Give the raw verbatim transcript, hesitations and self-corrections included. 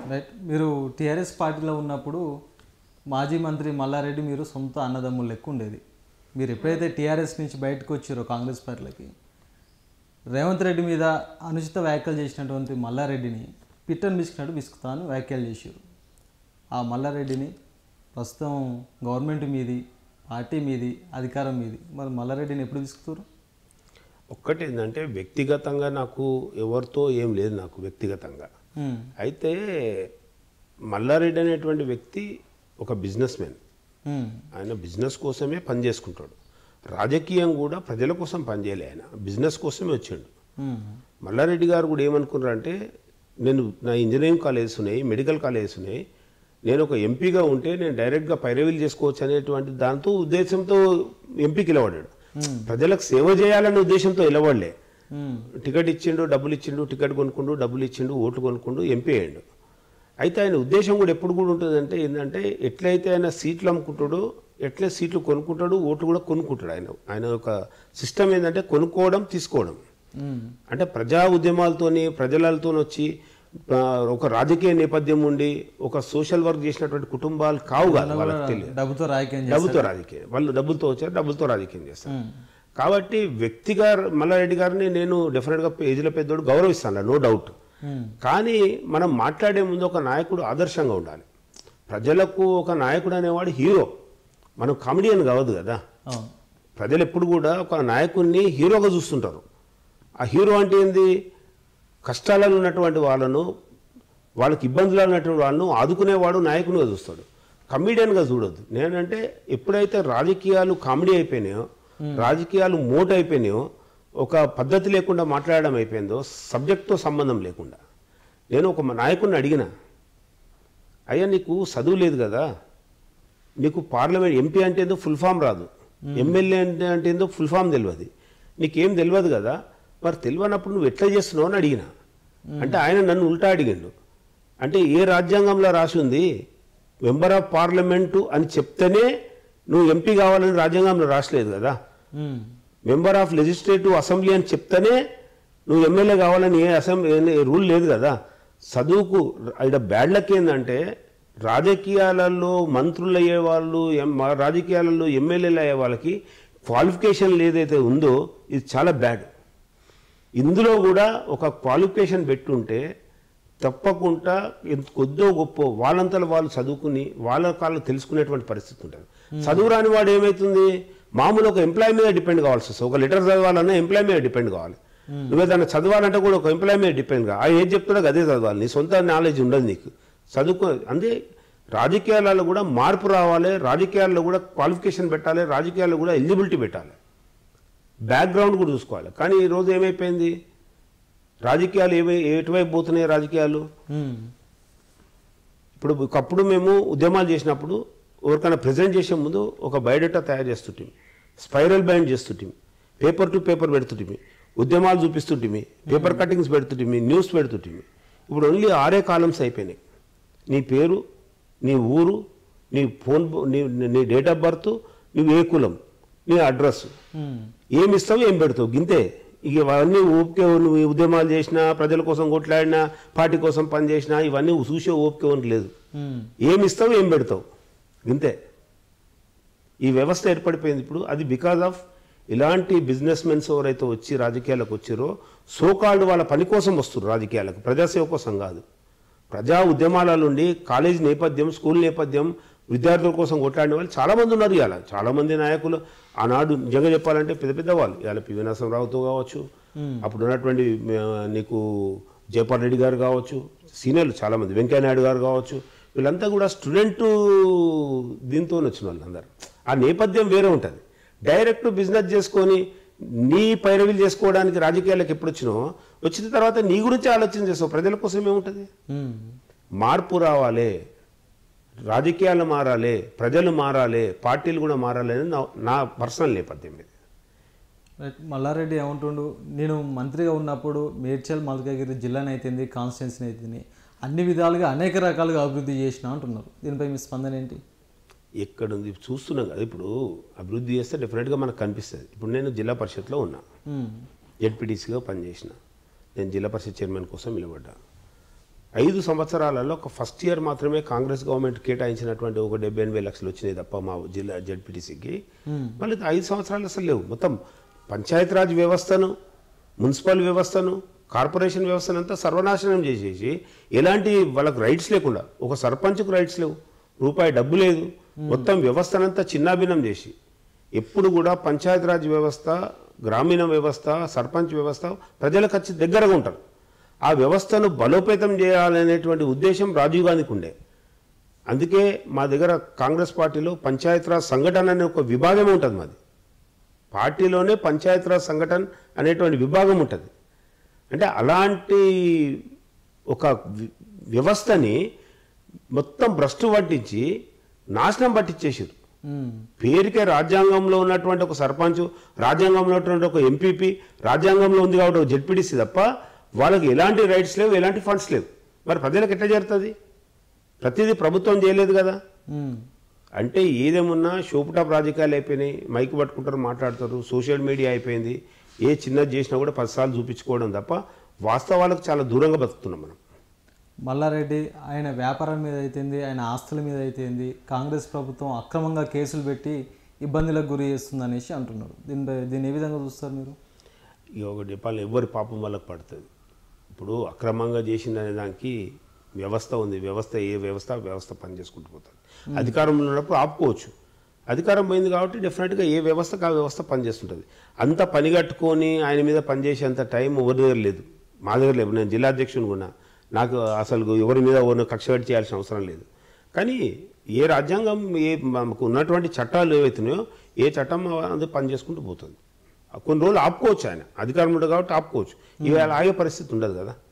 Right. మీరు TRS పార్టీలో ఉన్నప్పుడు మాజీ మంత్రి మల్లారెడ్డి మీరు సొంత అన్నదమ్ములు లెక్క ఉండేది. మీరు ఎప్పుడైతే టీఆర్ఎస్ నుంచి బయటకు వచ్చారో కాంగ్రెస్ పార్టీలకి, రేవంత్ రెడ్డి మీద అనుచిత వ్యాఖ్యలు చేసినటువంటి మల్లారెడ్డిని పిట్టను విసుకున్నట్టు విసుకుతాను వ్యాఖ్యలు చేశారు. ఆ మల్లారెడ్డిని ప్రస్తుతం గవర్నమెంట్ మీది, పార్టీ మీది, అధికారం మీది, మరి మల్లారెడ్డిని ఎప్పుడు విసుకుతారు? ఒక్కటి ఏంటంటే వ్యక్తిగతంగా నాకు ఎవరితో ఏం లేదు, నాకు వ్యక్తిగతంగా. అయితే మల్లారెడ్డి అనేటువంటి వ్యక్తి ఒక బిజినెస్ మ్యాన్. ఆయన బిజినెస్ కోసమే పని చేసుకుంటాడు. రాజకీయం కూడా ప్రజల కోసం పనిచేయలే, ఆయన బిజినెస్ కోసమే వచ్చాడు. మల్లారెడ్డి గారు కూడా ఏమనుకున్నారంటే, నేను నా ఇంజనీరింగ్ కాలేజెస్ ఉన్నాయి, మెడికల్ కాలేజెస్ ఉన్నాయి, నేను ఒక ఎంపీగా ఉంటే నేను డైరెక్ట్గా పైరవీలు చేసుకోవచ్చు అనేటువంటి దాంతో ఉద్దేశంతో ఎంపీకి నిలబడ్డాడు. ప్రజలకు సేవ చేయాలనే ఉద్దేశంతో నిలబడలే. టికెట్ ఇచ్చిండు, డబ్బులు ఇచ్చిండు, టికెట్ కొనుక్కుండు, డబ్బులు ఇచ్చిండు, ఓట్లు కొనుక్కుండు, ఎంపీ అయ్యిండు. అయితే ఆయన ఉద్దేశం కూడా ఎప్పుడు కూడా ఉంటుందంటే ఏంటంటే, ఎట్లయితే ఆయన సీట్లు అమ్ముకుంటాడో ఎట్లే సీట్లు కొనుక్కుంటాడు, ఓట్లు కూడా కొనుక్కుంటాడు. ఆయన ఆయన ఒక సిస్టమ్ ఏంటంటే కొనుక్కోవడం, తీసుకోవడం. అంటే ప్రజా ఉద్యమాలతోని ప్రజలతో వచ్చి ఒక రాజకీయ నేపథ్యం ఉండి ఒక సోషల్ వర్క్ చేసినటువంటి కుటుంబాలు కావు కాదు, వాళ్ళకి తెలియదు. డబ్బుతో రాజకీయం డబ్బుతో రాజకీయం వాళ్ళు డబ్బులతో వచ్చారు, డబ్బులతో రాజకీయం చేస్తారు. కాబట్టి వ్యక్తిగా మల్లారెడ్డి గారిని నేను డెఫినెట్గా ఏజ్లో పెద్దోడు గౌరవిస్తాను, నో డౌట్. కానీ మనం మాట్లాడే ముందు ఒక నాయకుడు ఆదర్శంగా ఉండాలి. ప్రజలకు ఒక నాయకుడు అనేవాడు హీరో, మనం కామెడియన్ కావద్దు కదా. ప్రజలు ఎప్పుడు కూడా ఒక నాయకుడిని హీరోగా చూస్తుంటారు. ఆ హీరో అంటే ఏంది, కష్టాలలో ఉన్నటువంటి వాళ్ళను, వాళ్ళకి ఇబ్బందులు ఉన్నటువంటి వాళ్ళను ఆదుకునేవాడు నాయకునిగా చూస్తాడు, కమెడియన్గా చూడొద్దు. నేనంటే ఎప్పుడైతే రాజకీయాలు కామెడీ అయిపోయినాయో, రాజకీయాలు మోటు అయిపోయినాయో, ఒక పద్ధతి లేకుండా మాట్లాడడం అయిపోయిందో, సబ్జెక్ట్తో సంబంధం లేకుండా, నేను ఒక నాయకుడిని అడిగిన, అయ్యా నీకు చదువు లేదు కదా, నీకు పార్లమెంట్ ఎంపీ అంటే ఏందో ఫుల్ ఫామ్ రాదు, ఎమ్మెల్యే అంటే అంటే ఏందో ఫుల్ ఫామ్ తెలియదు, నీకేం తెలియదు కదా, మరి తెలియనప్పుడు నువ్వు ఎట్లా చేస్తున్నావు అని అడిగిన. అంటే ఆయన నన్ను ఉల్టా అడిగిండు. అంటే ఏ రాజ్యాంగంలో రాసి ఉంది మెంబర్ ఆఫ్ పార్లమెంటు అని చెప్తేనే నువ్వు ఎంపీ కావాలని రాజ్యాంగంలో రాసలేదు కదా, మెంబర్ ఆఫ్ లెజిస్లేటివ్ అసెంబ్లీ అని చెప్తేనే నువ్వు ఎమ్మెల్యే కావాలని ఏ అసెంబ్లీ రూల్ లేదు కదా. చదువుకు ఇక్కడ బ్యాడ్ లక్ ఏంటంటే, రాజకీయాలలో మంత్రులు అయ్యే వాళ్ళు, రాజకీయాలలో ఎమ్మెల్యేలు అయ్యే వాళ్ళకి క్వాలిఫికేషన్ ఏదైతే ఉందో ఇది చాలా బ్యాడ్. ఇందులో కూడా ఒక క్వాలిఫికేషన్ పెట్టుంటే తప్పకుండా కొద్దో గొప్ప వాళ్ళంతలో వాళ్ళు చదువుకుని వాళ్ళ కాళ్ళు తెలుసుకునేటువంటి పరిస్థితి ఉంటుంది. చదువు రాని వాడు ఏమవుతుంది, మామూలు ఒక ఎంప్లాయ్ మీద డిపెండ్ కావాల్సి వస్తుంది. ఒక లెటర్ చదవాలన్నా ఎంప్లాయ్ మీద డిపెండ్ కావాలి. నువ్వేదన్నా చదవాలంటే కూడా ఒక ఎంప్లాయ్ మీద డిపెండ్ కావాలి. ఆయన ఏం చెప్తున్నా అదే చదవాలి, నీ సొంత నాలెడ్జ్ ఉండదు నీకు. చదువుకో అంతే. రాజకీయాలలో కూడా మార్పు రావాలి, రాజకీయాల్లో కూడా క్వాలిఫికేషన్ పెట్టాలి, రాజకీయాల్లో కూడా ఎలిజిబిలిటీ పెట్టాలి, బ్యాక్గ్రౌండ్ కూడా చూసుకోవాలి. కానీ ఈరోజు ఏమైపోయింది, రాజకీయాలు ఏమై ఎటువైపు పోతున్నాయి రాజకీయాలు. ఇప్పుడు ఒకప్పుడు మేము ఉద్యమాలు చేసినప్పుడు ఎవరికైనా ప్రజెంట్ చేసే ముందు ఒక బయోడేటా తయారు చేస్తుంటిమి, స్పైరల్ బైండ్ చేస్తుంటిమి, పేపర్ టు పేపర్ పెడుతుంటిమి, ఉద్యమాలు చూపిస్తుంటిమి, పేపర్ కటింగ్స్ పెడుతుంటిమి, న్యూస్ పెడుతుంటిమి. ఇప్పుడు ఓన్లీ ఆరే కాలమ్స్ అయిపోయినాయి. నీ పేరు, నీ ఊరు, నీ ఫోన్, నీ నీ డేట్ ఆఫ్ బర్త్, నువ్వు ఏ కులం, నీ అడ్రస్, ఏమి ఇస్తావు ఏం పెడతావు, గింతే. ఇక ఇవన్నీ ఓపిక, నువ్వు ఉద్యమాలు చేసినా, ప్రజల కోసం కొట్లాడినా, పార్టీ కోసం పనిచేసినా, ఇవన్నీ చూసే ఓపిక లేదు. ఏమి ఇస్తావు ఏం పెడతావు, గింతే. ఈ వ్యవస్థ ఏర్పడిపోయింది ఇప్పుడు. అది బికాజ్ ఆఫ్ ఇలాంటి బిజినెస్ మెన్స్ ఎవరైతే వచ్చి రాజకీయాలకు వచ్చారో, సోకాల్డ్ వాళ్ళ పని కోసం వస్తారు రాజకీయాలకు, ప్రజాసేవ కోసం కాదు. ప్రజా ఉద్యమాల నుండి కాలేజ్ నేపథ్యం, స్కూల్ నేపథ్యం, విద్యార్థుల కోసం కొట్లాడిన వాళ్ళు చాలామంది ఉన్నారు. ఇవాళ చాలామంది నాయకులు ఆనాడు నిజంగా చెప్పాలంటే పెద్ద పెద్ద వాళ్ళు, ఇవాళ పివి నరసింహరావుతో కావచ్చు, అప్పుడు ఉన్నటువంటి నీకు జయపాల్ రెడ్డి గారు కావచ్చు, సీనియర్లు చాలామంది, వెంకయ్యనాయుడు గారు కావచ్చు, వీళ్ళంతా కూడా స్టూడెంట్ దీంతో వచ్చిన వాళ్ళు అందరు. ఆ నేపథ్యం వేరే ఉంటుంది. డైరెక్ట్ బిజినెస్ చేసుకొని నీ పైరవీలు చేసుకోవడానికి రాజకీయాలకు ఎప్పుడు వచ్చినావు, వచ్చిన తర్వాత నీ గురించి ఆలోచన చేస్తావు, ప్రజల కోసం ఏముంటుంది. మార్పు రావాలి, రాజకీయాలు మారాలి, ప్రజలు మారాలి, పార్టీలు కూడా మారాలి అనేది నా నా పర్సనల్ నేపథ్యం ఇది. మల్లారెడ్డి ఏమంటుండు, నేను మంత్రిగా ఉన్నప్పుడు మేడ్చల్ మల్కాగిరి జిల్లాని అయితేంది, కాన్స్టిట్యున్సీని అయితేంది, అన్ని విధాలుగా అనేక రకాలుగా అభివృద్ధి చేసిన అంటున్నారు. దీనిపై మీ స్పందన ఏంటి? ఎక్కడుంది చూస్తున్నాం కదా. ఇప్పుడు అభివృద్ధి చేస్తే డెఫినెట్గా మనకు కనిపిస్తుంది. ఇప్పుడు నేను జిల్లా పరిషత్లో ఉన్నా, జెడ్పీటీసీగా పనిచేసిన, నేను జిల్లా పరిషత్ చైర్మన్ కోసం నిలబడ్డా. ఐదు సంవత్సరాలలో ఒక ఫస్ట్ ఇయర్ మాత్రమే కాంగ్రెస్ గవర్నమెంట్ కేటాయించినటువంటి ఒక డెబ్బై ఎనభై లక్షలు వచ్చినాయి తప్ప మా జిల్లా జెడ్పీటీసీకి. మళ్ళీ ఐదు సంవత్సరాలు అసలు లేవు. మొత్తం పంచాయతీరాజ్ వ్యవస్థను, మున్సిపల్ వ్యవస్థను, కార్పొరేషన్ వ్యవస్థను అంతా సర్వనాశనం చేసేసి ఎలాంటి వాళ్ళకు రైట్స్ లేకుండా, ఒక సర్పంచ్కు రైట్స్ లేవు, రూపాయి డబ్బు లేదు, మొత్తం వ్యవస్థనంతా చిన్నాభిన్నం చేసి ఎప్పుడు కూడా పంచాయతీరాజ్ వ్యవస్థ, గ్రామీణ వ్యవస్థ, సర్పంచ్ వ్యవస్థ ప్రజలకు వచ్చి దగ్గరగా ఉంటారు. ఆ వ్యవస్థను బలోపేతం చేయాలనేటువంటి ఉద్దేశం రాజీవ్ గాంధీకి ఉండే. అందుకే మా దగ్గర కాంగ్రెస్ పార్టీలో పంచాయతీరాజ్ సంఘటన అనే ఒక విభాగం ఉంటుంది. మాది పార్టీలోనే పంచాయతీరాజ్ సంఘటన అనేటువంటి విభాగం ఉంటుంది. అంటే అలాంటి ఒక వ్యవస్థని మొత్తం భ్రష్టు పట్టించి నాశనం పట్టించేసారు. పేరుకే రాజ్యాంగంలో ఉన్నటువంటి ఒక సర్పంచ్, రాజ్యాంగంలో ఉన్నటువంటి ఒక ఎంపీపీ, రాజ్యాంగంలో ఉంది కాబట్టి ఒక జెడ్పీటీసీ తప్ప వాళ్ళకి ఎలాంటి రైట్స్ లేవు, ఎలాంటి ఫండ్స్ లేవు. మరి ప్రజలకు ఎట్లా జరుగుతుంది? ప్రతిదీ ప్రభుత్వం చేయలేదు కదా. అంటే ఏదేమున్నా షోపుటాప్ రాజకీయాలు అయిపోయినాయి, మైక్ పట్టుకుంటారు, మాట్లాడతారు, సోషల్ మీడియా అయిపోయింది. ఏ చిన్నది చేసినా కూడా పదిసార్లు చూపించుకోవడం తప్ప వాస్తవాలకు చాలా దూరంగా బతుకుతున్నాం మనం. మల్లారెడ్డి ఆయన వ్యాపారం మీద అయితేంది, ఆయన ఆస్తుల మీద అయితేంది కాంగ్రెస్ ప్రభుత్వం అక్రమంగా కేసులు పెట్టి ఇబ్బందులకు గురి చేస్తుంది అనేసి అంటున్నారు. దీనిపై దీన్ని ఏ విధంగా చూస్తారు మీరు? ఇక ఒకటి చెప్పాలి, ఎవరి పాపం వాళ్ళకి పడుతుంది. ఇప్పుడు అక్రమంగా చేసిందనే దానికి వ్యవస్థ ఉంది. వ్యవస్థ ఏ వ్యవస్థ వ్యవస్థ పనిచేసుకుంటూ పోతుంది. అధికారంలో ఉన్నప్పుడు ఆపుకోవచ్చు. అధికారం పోయింది కాబట్టి డెఫినెట్గా ఏ వ్యవస్థకు ఆ వ్యవస్థ పనిచేస్తుంటుంది. అంత పని కట్టుకొని ఆయన మీద పనిచేసేంత టైం ఎవరి దగ్గర లేదు, మా దగ్గర లేదు. నేను జిల్లా అధ్యక్షుని కూడా నాకు అసలు ఎవరి మీద ఎవరిని కక్ష పెట్టి చేయాల్సిన అవసరం లేదు. కానీ ఏ రాజ్యాంగం, ఏ మనకు ఉన్నటువంటి చట్టాలు ఏవైతున్నాయో ఏ చట్టం అది పనిచేసుకుంటూ పోతుంది. కొన్ని రోజులు ఆపుకోవచ్చు, ఆయన అధికారం ఉండదు కాబట్టి ఆపుకోవచ్చు. ఇవాళ ఆగే పరిస్థితి ఉండదు కదా.